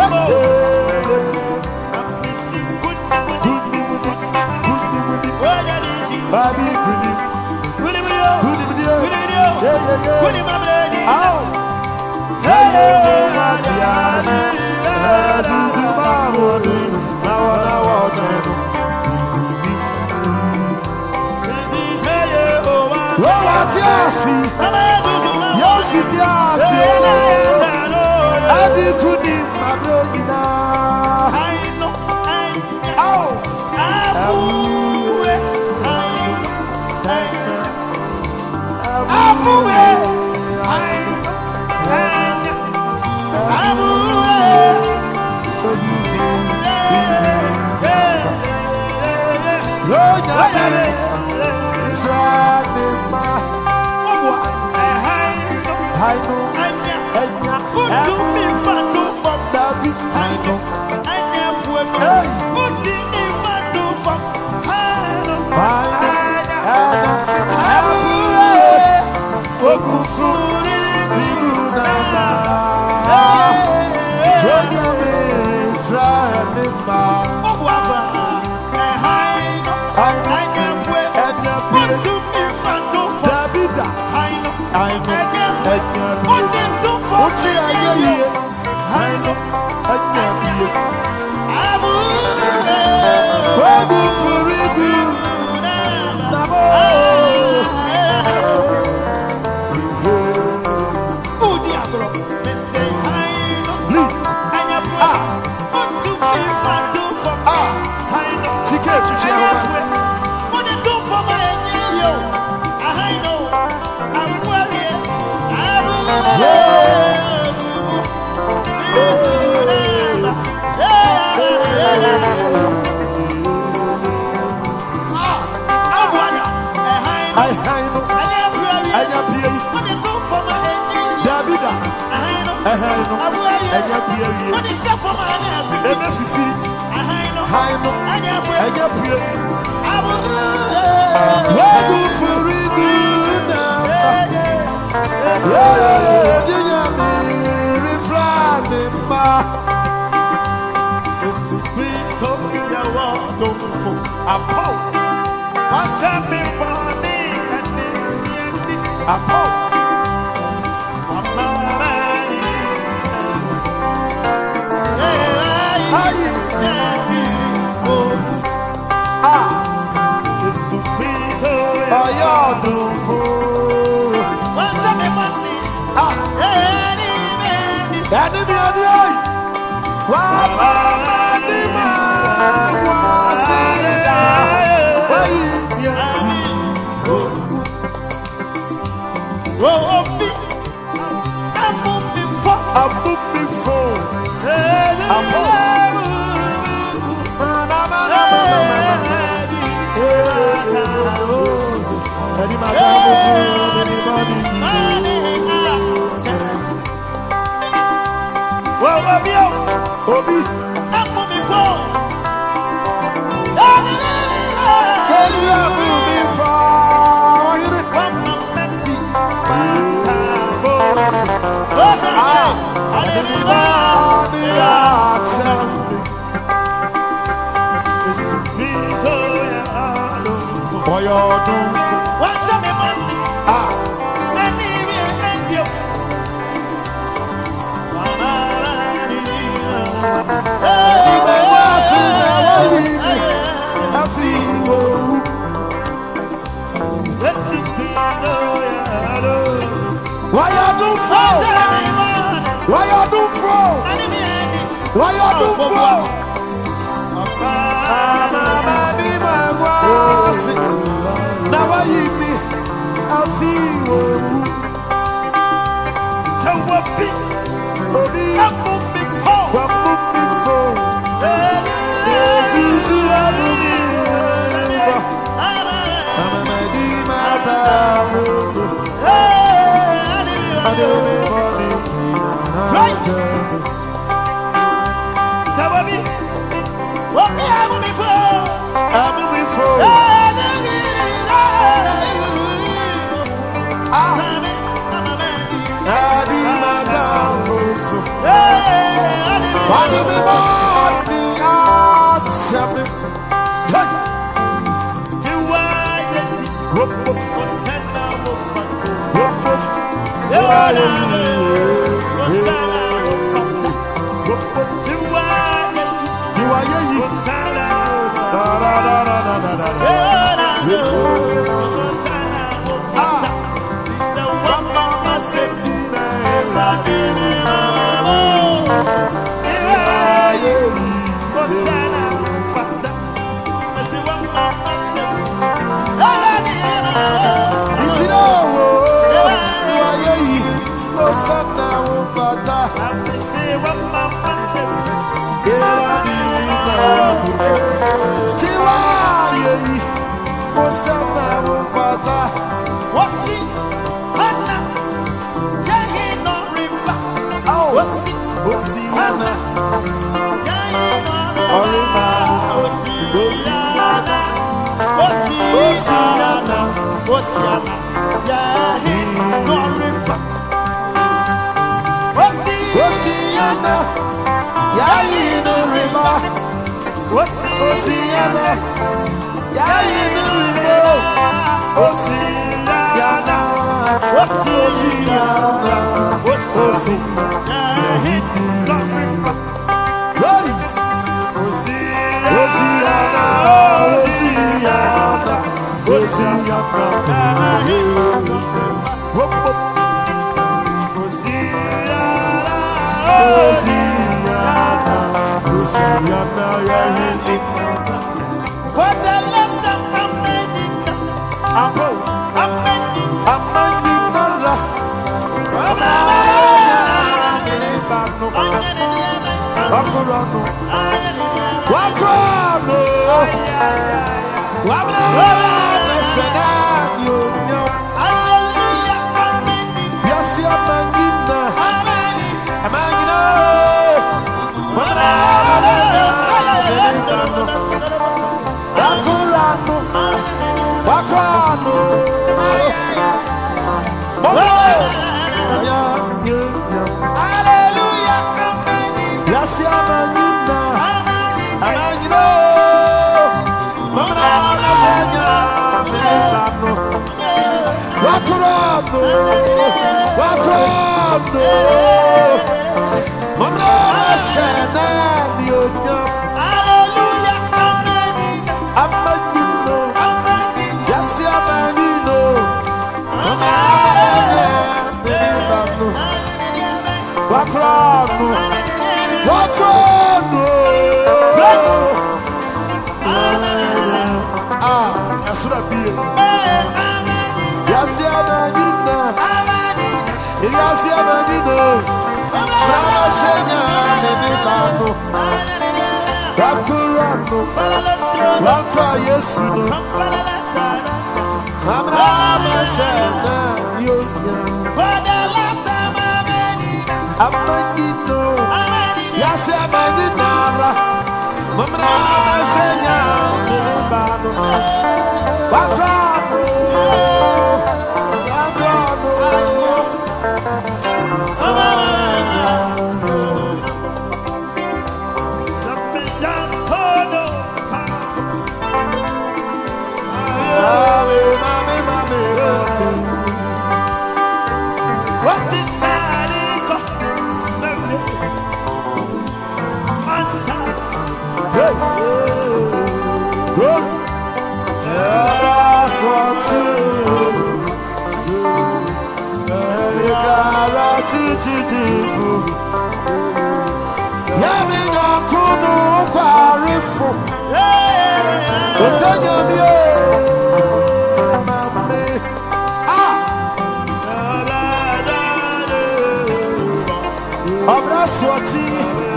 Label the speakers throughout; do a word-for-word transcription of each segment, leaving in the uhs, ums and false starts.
Speaker 1: Hey, Bani mi bani atsami. Hey.
Speaker 2: Tiwaye
Speaker 1: Whoop whoop.
Speaker 2: Osana wofatu.
Speaker 1: Whoop whoop.
Speaker 2: Tiwaye Osana wofatu.
Speaker 1: Whoop whoop.
Speaker 2: Tiwaye
Speaker 1: Tiwaye
Speaker 2: Osana
Speaker 1: da da da da da da da.
Speaker 2: Osana wofatu. Bisa wama masebine radini amo. Tiwaye Osana wofatu. Bisa wama masebine radini amo.
Speaker 1: Isino Tiwaye Osana wofata.
Speaker 2: Bisa wama masebine.
Speaker 1: Tiwaye Osana wofata.
Speaker 2: Wasi hana yahi no riba. Wasi
Speaker 1: Osiana
Speaker 2: yahi no
Speaker 1: Oriba.
Speaker 2: Osiana Osiana Osiana yahi no riba. Wasi
Speaker 1: Osiana Yayi no riba.
Speaker 2: Wasi
Speaker 1: Osiana Yayi no riba. Osiana Osiana Osi
Speaker 2: yahi no riba.
Speaker 1: Grace Osiana Osiana Osiana Whoop whoop Osiana Osiana Yayi
Speaker 2: For the last time I'm making
Speaker 1: Apo
Speaker 2: I'm making
Speaker 1: Amani Nara Elebano Wakurano Wakurano Wabra Mesena Nyonyo
Speaker 2: Hallelujah, amen.
Speaker 1: Yasi Amangina Amangina Wabra Elebano Wakurano Wakurano
Speaker 2: Hallelujah, amen.
Speaker 1: Yasi Amangina Amangina Wabra Elebano Wakurano Wakurano Wabra Mesena Nyonyo
Speaker 2: Hallelujah, amen.
Speaker 1: Amangino
Speaker 2: Amen.
Speaker 1: Yasi Amangino Wabra Elebano Wakurano Wakurano Ah, Yasura Bill Yasi Amangino Yasi Amangino Bravo Shenya Elebano Wakurano Wakwa Yesu Amra Mesena Nyonyo
Speaker 2: For the last time I'm making
Speaker 1: Amangino Yasi Amangina Mamra Mesena Elebano Wakurano Abraço-te,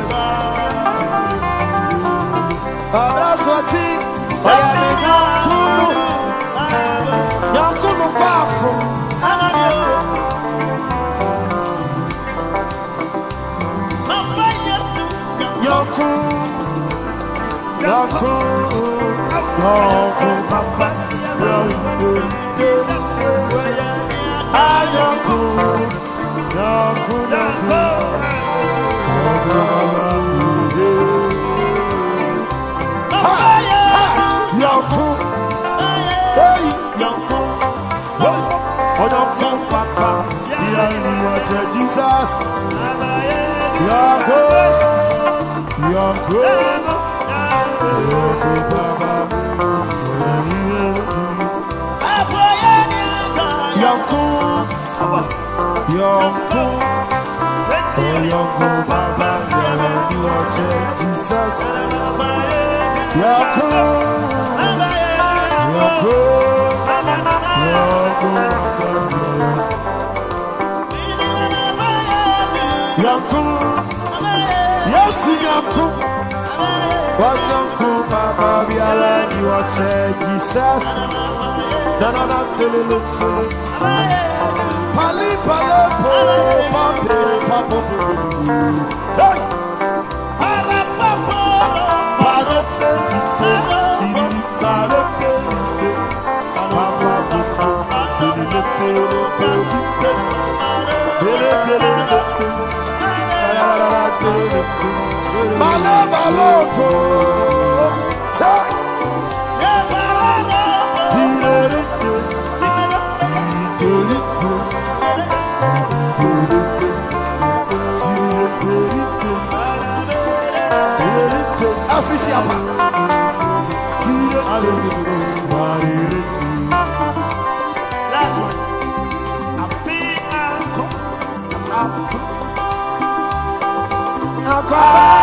Speaker 1: abraço-te, olha me nyankuno, nyankuno kwafo, nyanku, nyanku, nyanku, papa, nyanku, ah nyanku, nyanku, nyanku. Yoko, Yoko Baba, Yoko, Yoko, Yoko Baba, you are Jesus. Yoko, Yoko, Yoko Baba, Yoko, yes, Yoko. Yoko Baba, you are Jesus. No, no, no, tulu, tulu. Pali, palo, po, pape, papo, hey. Para, papo, para, pente, iri, para, pente, papa, papo, iri, pere, pere, pere, pere, pere, malo, malo, to, tak, tire, Afrisiapa. Last one. I feel uncle. Uncle. Uncle.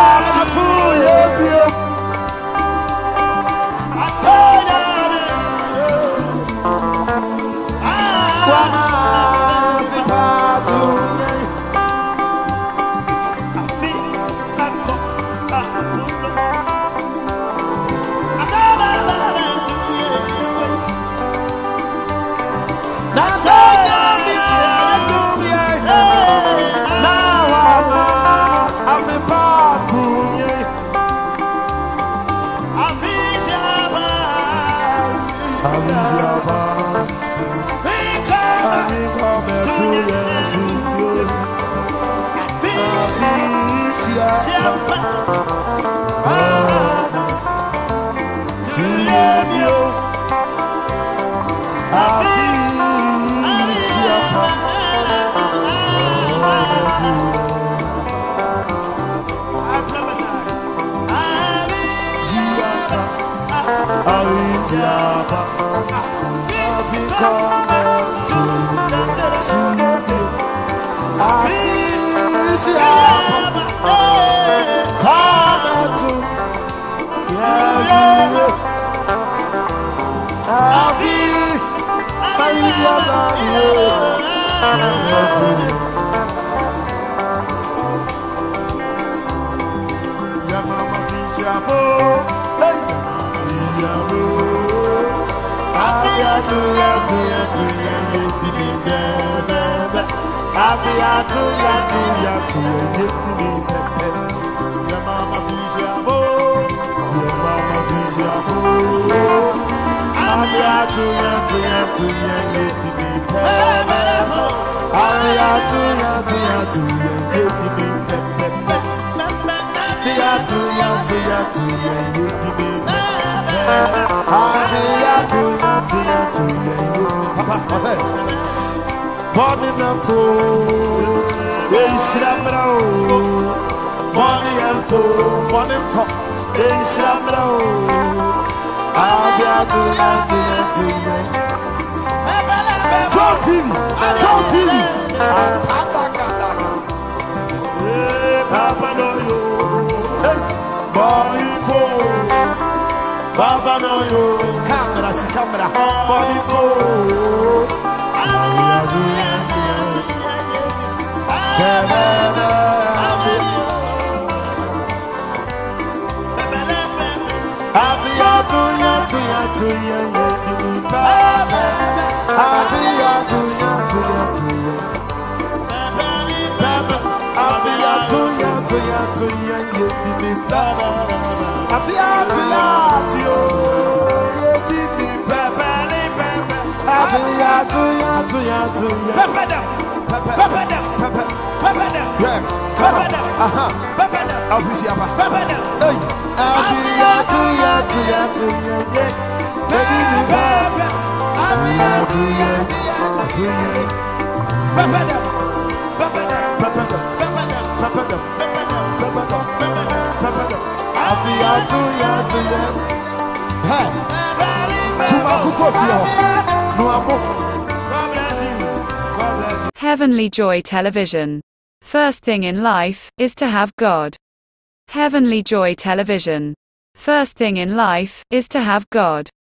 Speaker 1: I told you. Baba no yo, camera si camera, body go. Papa, ya tu ya tu ya. Hey, kuma kukofio. No amo.
Speaker 2: God bless you. God bless you.
Speaker 3: Heavenly Joy Television. First thing in life is to have God. Heavenly Joy Television. First thing in life is to have God.